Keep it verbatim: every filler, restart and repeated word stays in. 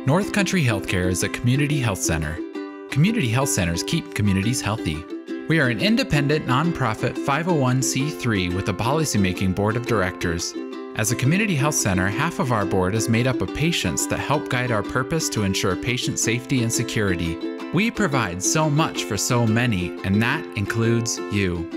North Country Healthcare is a community health center. Community health centers keep communities healthy. We are an independent, nonprofit five oh one c three with a policymaking board of directors. As a community health center, half of our board is made up of patients that help guide our purpose to ensure patient safety and security. We provide so much for so many, and that includes you.